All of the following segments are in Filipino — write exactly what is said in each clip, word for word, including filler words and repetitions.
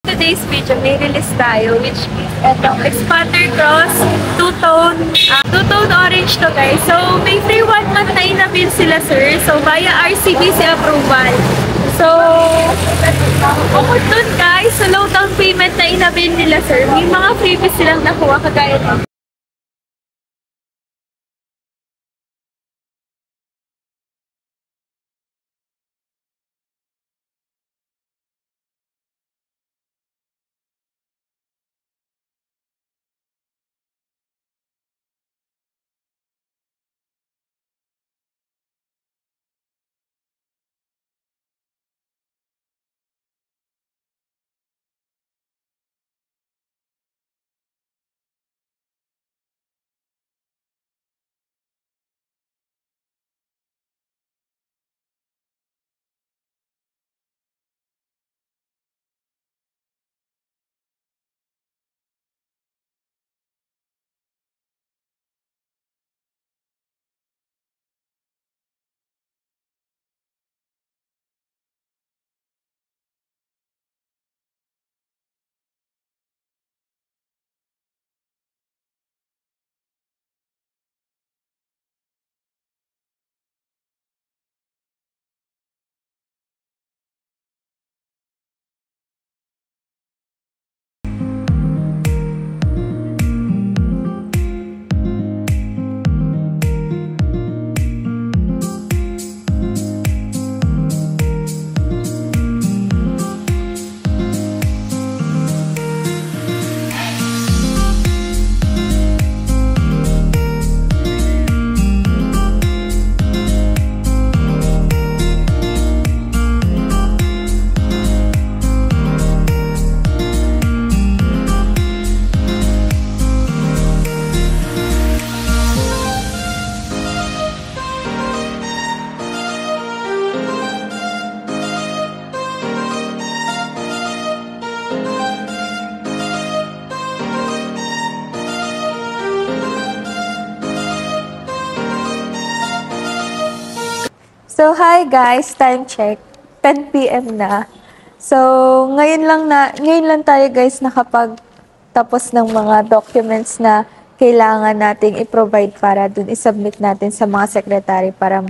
Today's video, may release tayo, which is itong Expander Cross two-tone uh, two-tone orange to guys. So, may free one month na inabil sila sir. So, via R C B C approval. So, bukod dun guys, sa low down payment na inabil nila sir, may mga freebies silang nakuha kagaya ng So, hi guys! Time check. ten P M na. So, ngayon lang na, ngayon lang tayo guys nakapagtapos ng mga documents na kailangan nating i-provide para dun i-submit natin sa mga secretary para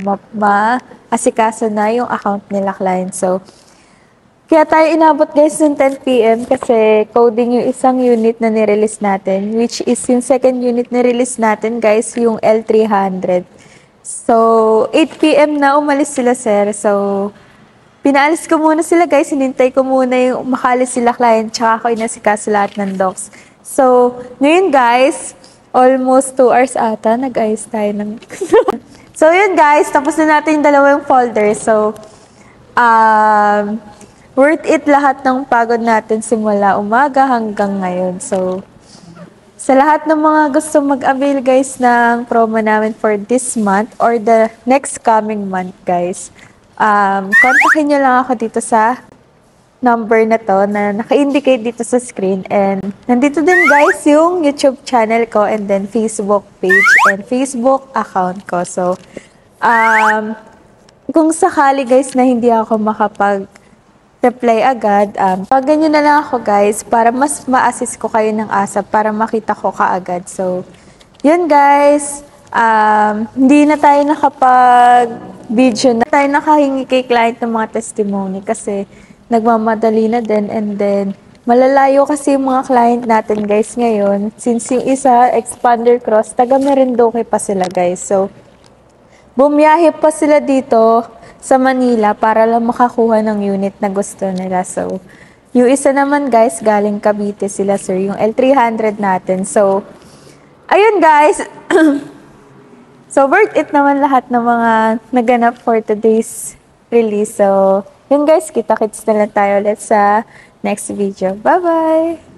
ma-asikaso na yung account nila client. So, kaya tayo inabot guys ng ten P M kasi coding yung isang unit na nirelease natin, which is yung second unit na release natin guys, yung L three hundred. So, eight P M na umalis sila, sir. So, pinaalis ko muna sila, guys. Hinintay ko muna yung makalis sila client, tsaka ako inasikaso lahat ng docs. So, ngayon, guys, almost two hours ata, nag-ayos tayo ng... So, yun, guys. Tapos na natin yung dalawang folder. So, um, worth it lahat ng pagod natin simula umaga hanggang ngayon. So, sa lahat ng mga gusto mag-avail guys ng promo namin for this month or the next coming month guys, um, kontakin nyo lang ako dito sa number na to na naka-indicate dito sa screen. And nandito din guys yung YouTube channel ko and then Facebook page and Facebook account ko. So, um, kung sakali guys na hindi ako makapag reply agad, um, paggan nyo na lang ako guys para mas ma-assist ko kayo ng ASAP para makita ko kaagad. So, yun guys, um, hindi na tayo nakapag-video na tayo nakahingi kay client ng mga testimony kasi nagmamadali na din and then malalayo kasi yung mga client natin guys ngayon since yung isa, Expander Cross, taga Marinduque pa sila guys. So, bumiyahe pa sila dito sa Manila para lang makakuha ng unit na gusto nila. So, yung isa naman guys, galing Cavite sila sir, yung L three hundred natin. So, ayun guys. So, worth it naman lahat ng mga naganap for today's release. So, yun guys, kita-kits na lang tayo ulit sa next video. Bye-bye!